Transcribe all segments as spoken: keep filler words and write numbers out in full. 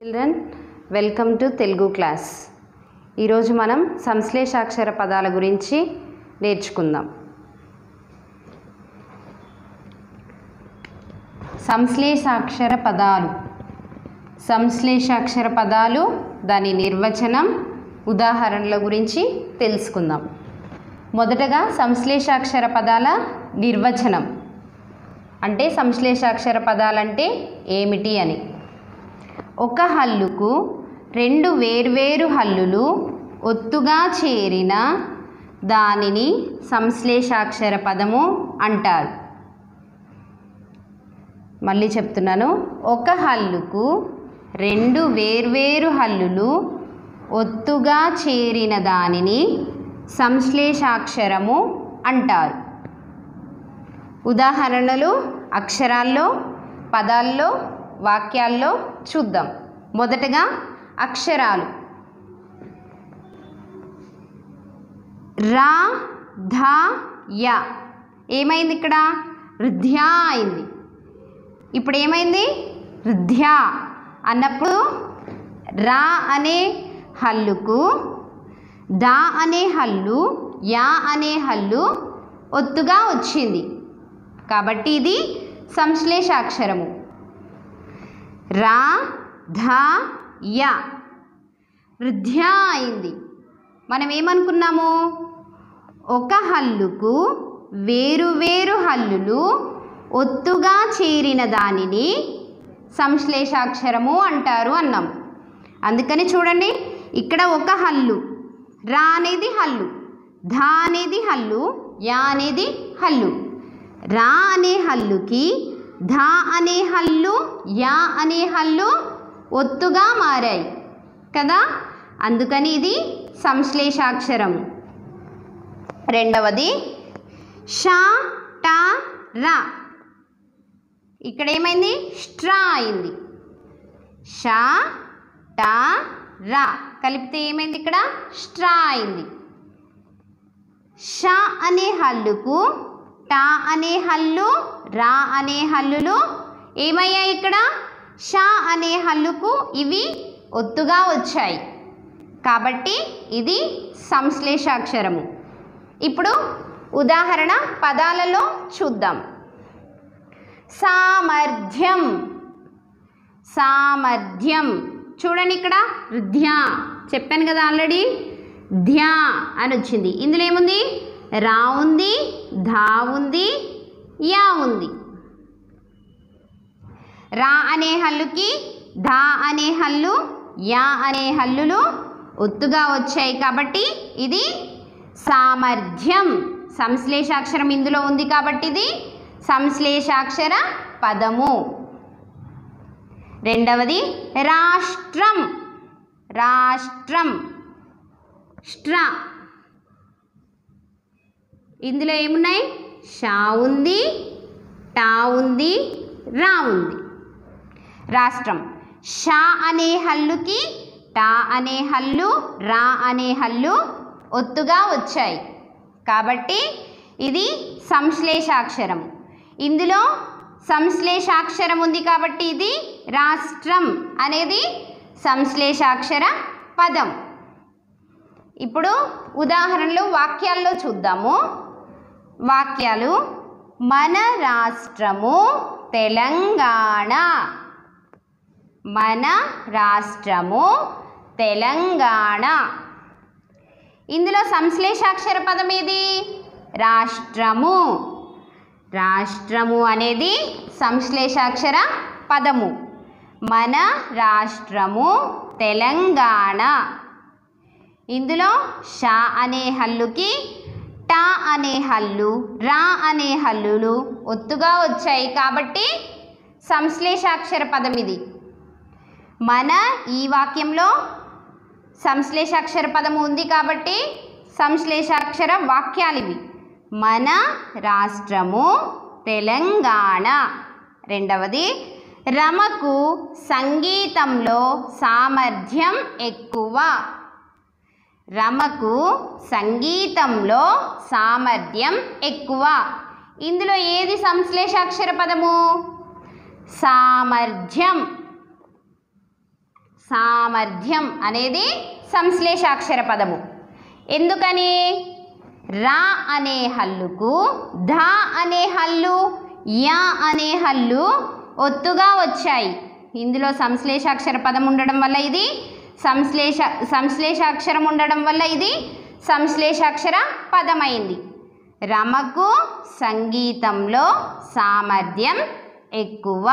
Children welcome to Telugu class. ఈరోజు మనం సంశ్లేషాక్షర పదాల గురించి నేర్చుకుందాం. సంశ్లేషాక్షర పదాలు సంశ్లేషాక్షర పదాలు దాని నిర్వచనం, ఉదాహరణల గురించి తెలుసుకుందాం. మొదటగా సంశ్లేషాక్షర పదాల నిర్వచనం అంటే సంశ్లేషాక్షర పదాలంటే ఏమిటి అని. ఒక హల్లుకు రెండు వేర్వేరు హల్లులు ఒత్తుగా చేరిన దానిని సంశ్లేషాక్షర పదము అంటారు. మళ్ళీ చెప్తున్నాను, ఒక హల్లుకు రెండు వేర్వేరు హల్లులు ఒత్తుగా చేరిన దానిని సంశ్లేషాక్షరము అంటారు. ఉదాహరణలు అక్షరాల్లో, పదాల్లో, వాక్యాల్లో చూద్దాం. మొదటగా అక్షరాలు. రా, ధ, య ఏమైంది? ఇక్కడ రుధ్యా అయింది. ఇప్పుడు ఏమైంది? రుధ్యా అన్నప్పుడు రా అనే హల్లుకు దా అనే హల్లు, యా అనే హల్లు ఒత్తుగా వచ్చింది కాబట్టి ఇది సంశ్లేషాక్షరము. రా, ధ, య రుధ్యా అయింది. మనం ఏమనుకున్నాము? ఒక హల్లుకు వేరు వేరు హల్లులు ఒత్తుగా చేరిన దానిని సంశ్లేషాక్షరము అంటారు అన్నాం. అందుకని చూడండి, ఇక్కడ ఒక హల్లు, రా అనేది హల్లు, ధ అనేది హల్లు, యా అనేది హల్లు. రా అనే హల్లుకి ధ అనే హల్లు, యా అనే హల్లు ఒత్తుగా మారాయి కదా, అందుకని ఇది సంశ్లేషాక్షరము. రెండవది ష, ట, ర. ఇక్కడ ఏమైంది? స్ట్రా అయింది. ష, ట, ర కలిపితే ఏమైంది? ఇక్కడ స్ట్రా అయింది. ష అనే హల్లుకు ట అనే హల్లు, రా అనే హల్లులు ఏమయ్యాయి? ఇక్కడ ష అనే హల్లుకు ఇవి ఒత్తుగా వచ్చాయి కాబట్టి ఇది సంశ్లేషాక్షరము. ఇప్పుడు ఉదాహరణ పదాలలో చూద్దాం. సామర్థ్యం. సామర్థ్యం చూడండి, ఇక్కడ రుధ్యా చెప్పాను కదా ఆల్రెడీ, ధ్యా అని వచ్చింది. ఇందులో ఏముంది? రా ఉంది, ధా ఉంది, యా ఉంది. రా అనే హల్లుకి ధా అనే హల్లు, యా అనే హల్లులు ఒత్తుగా వచ్చాయి కాబట్టి ఇది సామర్థ్యం. సంశ్లేషాక్షరం ఇందులో ఉంది కాబట్టి ఇది సంశ్లేషాక్షర పదము. రెండవది రాష్ట్రం. రాష్ట్రం స్ట్రా. ఇందులో ఏమున్నాయి? షా ఉంది, టా ఉంది, రా ఉంది. రాష్ట్రం. షా అనే హల్లుకి టా అనే హల్లు, రా అనే హల్లు ఒత్తుగా వచ్చాయి కాబట్టి ఇది సంశ్లేషాక్షరం. ఇందులో సంశ్లేషాక్షరం ఉంది కాబట్టి ఇది రాష్ట్రం అనేది సంశ్లేషాక్షర పదం. ఇప్పుడు ఉదాహరణలు వాక్యాల్లో చూద్దాము. వాక్యాలు. మన రాష్ట్రము తెలంగాణ. మన రాష్ట్రము తెలంగాణ. ఇందులో సంశ్లేషాక్షర పదం ఏది? రాష్ట్రము. రాష్ట్రము అనేది సంశ్లేషాక్షర పదము. మన రాష్ట్రము తెలంగాణ. ఇందులో ష అనే హల్లుకి టా అనే హల్లు, రా అనే హల్లులు ఒత్తుగా వచ్చాయి కాబట్టి సంశ్లేషాక్షర పదం ఇది. మన ఈ వాక్యంలో సంశ్లేషాక్షర పదము ఉంది కాబట్టి సంశ్లేషాక్షర వాక్యాలు ఇవి. మన రాష్ట్రము తెలంగాణ. రెండవది రమకు సంగీతంలో సామర్థ్యం ఎక్కువ. రమకు సంగీతంలో సామర్థ్యం ఎక్కువ. ఇందులో ఏది సంశ్లేషాక్షర పదము? సామర్థ్యం. సామర్థ్యం అనేది సంశ్లేషాక్షర పదము. ఎందుకని? రా అనే హల్లుకు ధా అనే హల్లు, యా అనే హల్లు ఒత్తుగా వచ్చాయి. ఇందులో సంశ్లేషాక్షర పదం ఉండడం వల్ల ఇది సంశ్లేష సంశ్లేషాక్షరం ఉండడం వల్ల ఇది సంశ్లేషాక్షర పదమైంది. రమకు సంగీతంలో సామర్థ్యం ఎక్కువ.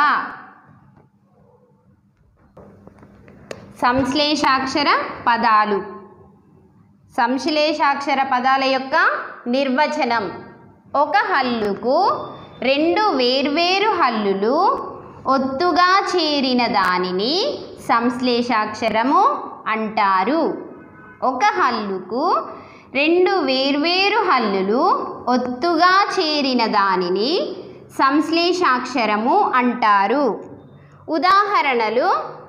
సంశ్లేషాక్షర పదాలు. సంశ్లేషాక్షర పదాల యొక్క నిర్వచనం: ఒక హల్లుకు రెండు వేర్వేరు హల్లులు ఒత్తుగా చేరిన దానిని సంశ్లేషాక్షరము అంటారు. ఒక హల్లుకు రెండు వేర్వేరు హల్లులు ఒత్తుగా చేరిన దానిని సంశ్లేషాక్షరము అంటారు. ఉదాహరణలు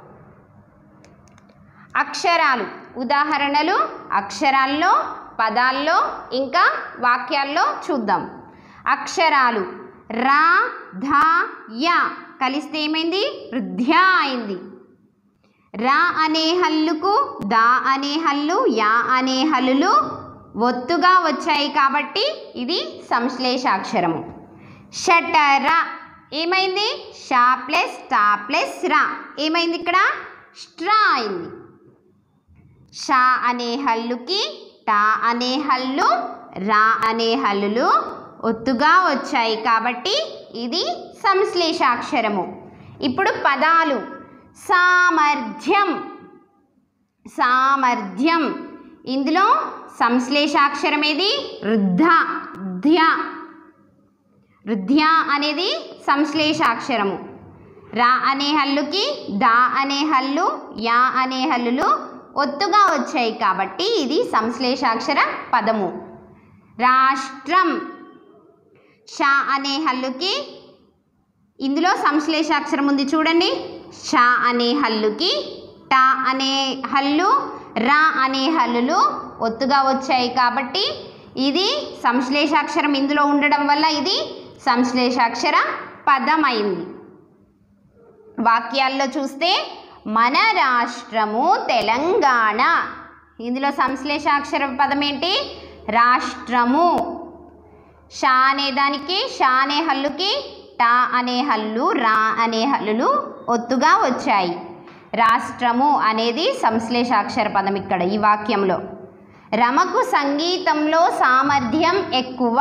అక్షరాలు. ఉదాహరణలు అక్షరాల్లో, పదాల్లో, ఇంకా వాక్యాల్లో చూద్దాం. అక్షరాలు రా, ధ, యా కలిస్తే ఏమైంది? వృద్ధ్యా అయింది. రా అనే హల్లుకు దా అనే హల్లు, యా అనే హల్లులు ఒత్తుగా వచ్చాయి కాబట్టి ఇది సంశ్లేషాక్షరము. షటర ఏమైంది? షా ప్లస్ టా ప్లస్ రా ఏమైంది? ఇక్కడ స్ట్రా అయింది. షా అనే హల్లుకి టా అనే హల్లు, రా అనే హల్లులు ఒత్తుగా వచ్చాయి కాబట్టి ఇది సంశ్లేషాక్షరము. ఇప్పుడు పదాలు. సామర్థ్యం. సామర్థ్యం ఇందులో సంశ్లేషాక్షరం ఏది? వృద్ధ, ధ్య. వృద్ధ్య అనేది సంశ్లేషాక్షరము. రా అనే హల్లుకి దా అనే హల్లు, యా అనే హల్లులు ఒత్తుగా వచ్చాయి కాబట్టి ఇది సంశ్లేషాక్షర పదము. రాష్ట్రం. షా అనే హల్లుకి ఇందులో సంశ్లేషాక్షరం ఉంది చూడండి. షా అనే హల్లుకి టా అనే హల్లు, రా అనే హల్లులు ఒత్తుగా వచ్చాయి కాబట్టి ఇది సంశ్లేషాక్షరం ఇందులో ఉండడం వల్ల ఇది సంశ్లేషాక్షర పదమైంది. వాక్యాల్లో చూస్తే మన రాష్ట్రము తెలంగాణ. ఇందులో సంశ్లేషాక్షర పదం ఏంటి? రాష్ట్రము. షా అనే దానికి షా అనే హల్లుకి టా అనే హల్లు, రా అనే హల్లులు ఒత్తుగా వచ్చాయి. రాష్ట్రము అనేది సంశ్లేషాక్షర పదం ఇక్కడ ఈ వాక్యంలో. రమకు సంగీతంలో సామర్థ్యం ఎక్కువ.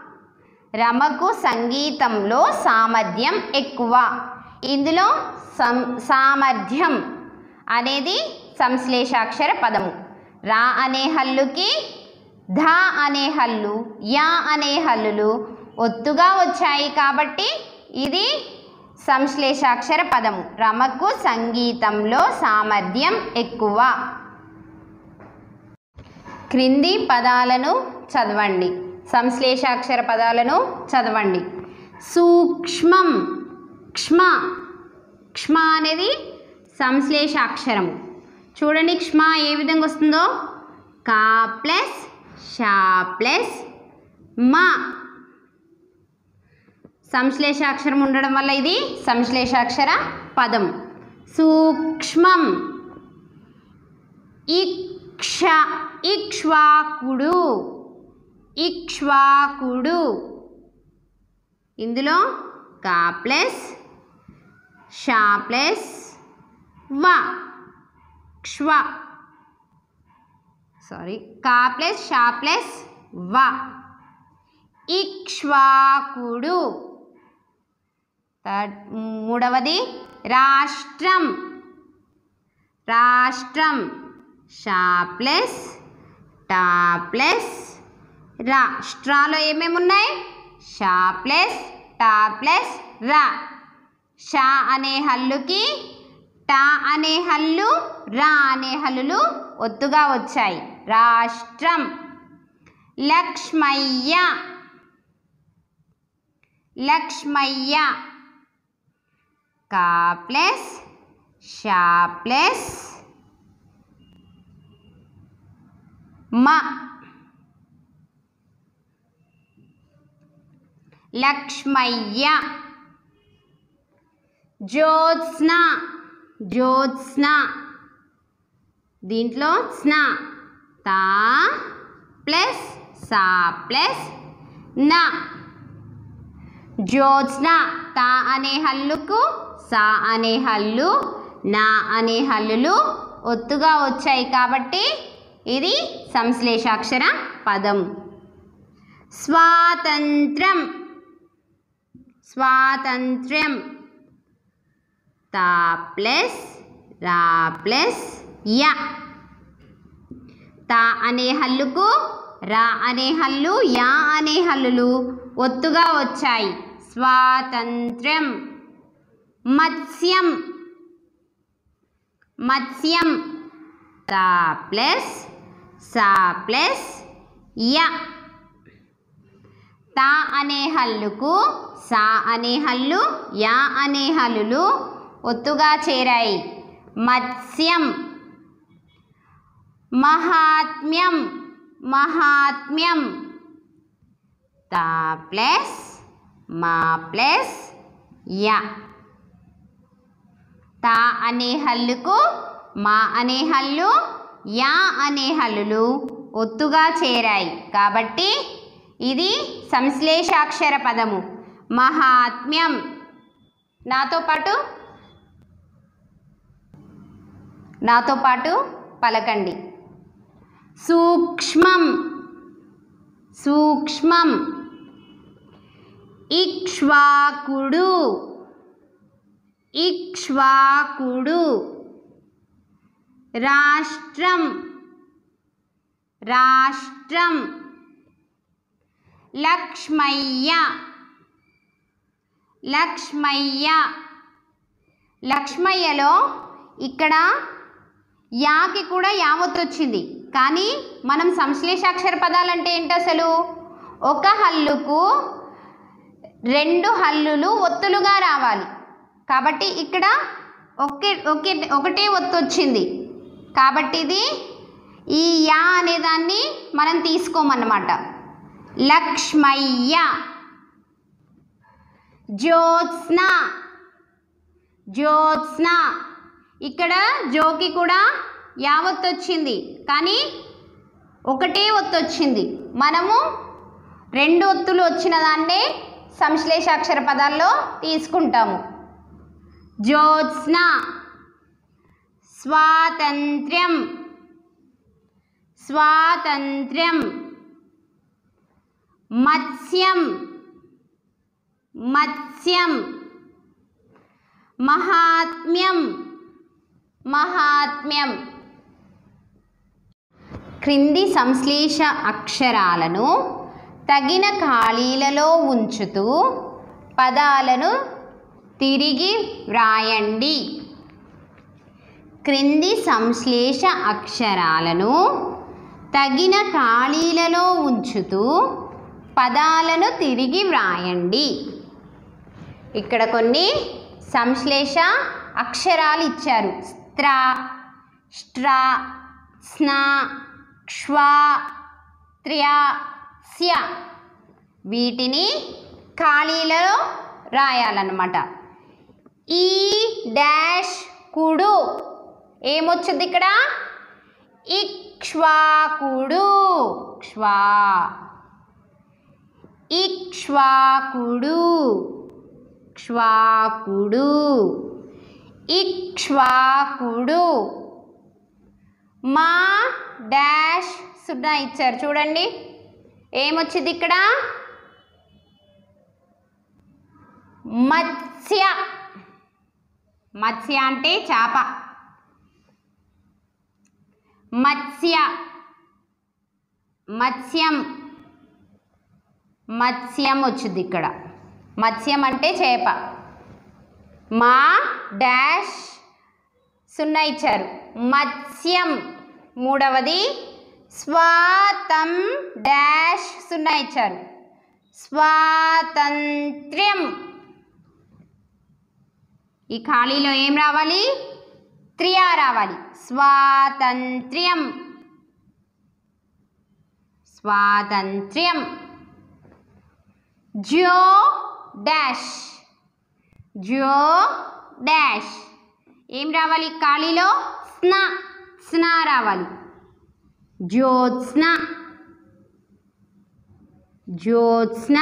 రమకు సంగీతంలో సామర్థ్యం ఎక్కువ. ఇందులో సం సామర్థ్యం అనేది సంశ్లేషాక్షర పదము. రా అనే హల్లుకి ధా అనే హల్లు, యా అనే హల్లులు ఒత్తుగా వచ్చాయి కాబట్టి ఇది సంశ్లేషాక్షర పదము. రమకు సంగీతంలో సామర్థ్యం ఎక్కువ. క్రింది పదాలను చదవండి. సంశ్లేషాక్షర పదాలను చదవండి. సూక్ష్మం. క్ష్మ. క్ష్మ అనేది సంశ్లేషాక్షరము. చూడండి క్ష్మ ఏ విధంగా వస్తుందో. కా ప్లస్ షా ప్లస్ మా. సంశ్లేషాక్షరం ఉండడం వల్ల ఇది సంశ్లేషాక్షర పదం. సూక్ష్మం. ఇక్ష ఇక్ష్వాకుడు. ఇక్ష్వాకుడు ఇందులో కా ప్లస్ షా ప్లస్ వ. క్ష్వ సారీ కా ప్లస్ షా ప్లస్ వ. ఇక్ష్వాకుడు. థర్డ్ మూడవది రాష్ట్రం. రాష్ట్రం షా ప్లస్ టా ప్లస్ రా. స్ట్రాలో ఏమేమి ఉన్నాయి? షా ప్లస్ టా ప్లస్ రా. షా అనే హల్లుకి టా అనే హల్లు, రా అనే హల్లులు ఒత్తుగా వచ్చాయి. రాష్ట్రం. లక్ష్మయ్య. లక్ష్మయ్య కా ప్లస్ షా ప్లస్ మ. లక్ష్మయ్య. జ్యోత్స్న. జ్యోత్స్న దీంట్లో స్నా తా ప్లస్ సా ప్లస్ నా. జ్యోత్స్న తా అనే హల్లుకు సా అనే హల్లు నా అనే హల్లులు ఒత్తుగా వచ్చాయి కాబట్టి ఇది సంశ్లేషాక్షర పదం. స్వాతంత్రం స్వాతంత్ర్యం తా ప్లస్ రా ప్లస్ యా. తా అనే హల్లుకు రా అనే హల్లు యా అనే హల్లులు ఒత్తుగా వచ్చాయి. స్వాతంత్ర్యం. మత్స్యం మత్స్యం తా ప్లస్ సా ప్లస్ యా. తా అనే హల్లుకు సా అనే హల్లు యా అనే హల్లులు ఒత్తుగా చేరాయి. మత్స్యం. మహాత్మ్యం మహాత్మ్యం తా ప్లస్ మా ప్లస్ యా. తా అనే హల్లుకు మా అనే హల్లు యా అనే హల్లులు ఒత్తుగా చేరాయి కాబట్టి ఇది సంశ్లేషాక్షర పదము. మహాత్మ్యం. నాతో పాటు నాతో పాటు పలకండి. సూక్ష్మం సూక్ష్మం. ఇక్ష్వాకుడు ఇక్ష్వాకుడు. రాష్ట్రం రాష్ట్రం. లక్ష్మయ్య లక్ష్మయ్య. లక్ష్మయ్యలో ఇక్కడ యాకి కూడా యావత్తు వచ్చింది కానీ మనం సంశ్లేషాక్షర పదాలంటే ఏంటి అసలు? ఒక హల్లుకు రెండు హల్లులు ఒత్తులుగా రావాలి కాబట్టి ఇక్కడ ఒకే ఒకే ఒకటే ఒత్తు వచ్చింది కాబట్టి ఇది ఈ యా అనేదాన్ని మనం తీసుకోమన్నమాట. లక్ష్మయ్య. జ్యోత్స్న జ్యోత్స్న. ఇక్కడ జోకి కూడా యావత్తు వచ్చింది కానీ ఒకటే ఒత్తు వచ్చింది. మనము రెండు ఒత్తులు వచ్చిన దాన్నే సంశ్లేషాక్షర పదాల్లో తీసుకుంటాము. జ్యోత్స్న. స్వాతంత్ర్యం స్వాతంత్ర్యం. మత్స్యం మత్స్యం. మహాత్మ్యం మహాత్మ్యం. క్రింది సంశ్లేష అక్షరాలను తగిన ఖాళీలలో ఉంచుతూ పదాలను తిరిగి వ్రాయండి. క్రింది సంశ్లేష అక్షరాలను తగిన ఖాళీలలో ఉంచుతూ పదాలను తిరిగి వ్రాయండి. ఇక్కడ కొన్ని సంశ్లేష అక్షరాలు ఇచ్చారు. స్త్ర స్ట్ర స్న క్ష్వ త్ర్య స్య. వీటిని ఖాళీలలో రాయాలన్నమాట. ఈ డాష్ కుడు ఏమొచ్చింది ఇక్కడ? ఇక్ష్వాకుడు క్ష్వా. ఇక్ష్వాకుడు క్ష్వాకుడు. ఇక్ష్వాకుడు. మా డాష్ సున్నా ఇచ్చారు చూడండి ఏమొచ్చింది ఇక్కడ? మత్స్య. మత్స్య అంటే చేప. మత్స్య. మత్స్యం. మత్స్యం వచ్చింది ఇక్కడ. మత్స్యం అంటే చేప. మా డాష్ సున్నా ఇచ్చారు. మత్స్యం. మూడవది స్వాతం డాష్ సున్నా ఇచ్చారు. స్వాతంత్ర్యం. ఈ ఖాళీలో ఏం రావాలి? త్రియా రావాలి. స్వాతంత్ర్యం స్వాతంత్ర్యం. జో డాష్ జో డాష్ ఏం రావాలి ఖాళీలో? స్న స్న రావాలి. జ్యోత్స్న జ్యోత్స్న.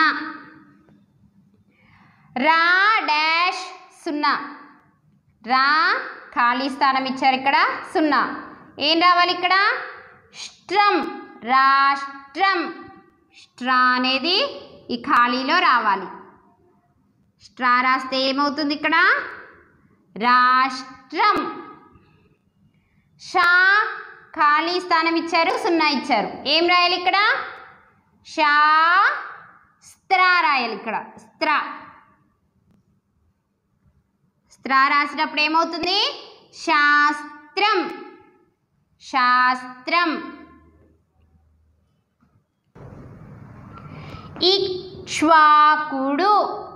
రా డాష్ సున్నా. రా ఖాళీ స్థానం ఇచ్చారు ఇక్కడ సున్నా. ఏం రావాలి ఇక్కడ? స్ట్రం. రాష్ట్రం. స్ట్రా అనేది ఈ ఖాళీలో రావాలి. స్ట్రా రాస్తే ఏమవుతుంది ఇక్కడ? రాష్ట్రం. షా ఖాళీ స్థానం ఇచ్చారు సున్నా ఇచ్చారు. ఏం రాయాలి ఇక్కడ? షా స్త్రా రాయాలి ఇక్కడ. స్త్రా. స్త్రా రాసినప్పుడు ఏమవుతుంది? శాస్త్రం. శాస్త్రం. ఇక్ష్వాకుడు.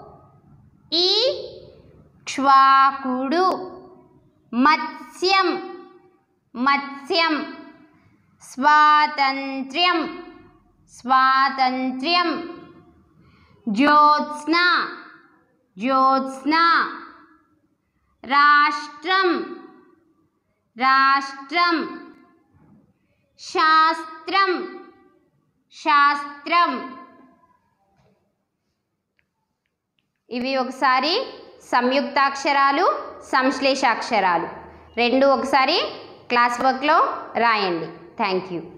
ఇక్ష్వాకుడు. మత్స్యం. మత్స్యం. స్వాతంత్ర్యం. స్వాతంత్ర్యం. జ్యోత్స్న. జ్యోత్స్న. రాష్ట్రం. రాష్ట్రం. శాస్త్రం. శాస్త్రం. ఇవి ఒకసారి సంయుక్తాక్షరాలు, సంశ్లేషాక్షరాలు రెండు ఒకసారి క్లాస్ వర్క్లో రాయండి. Thank you.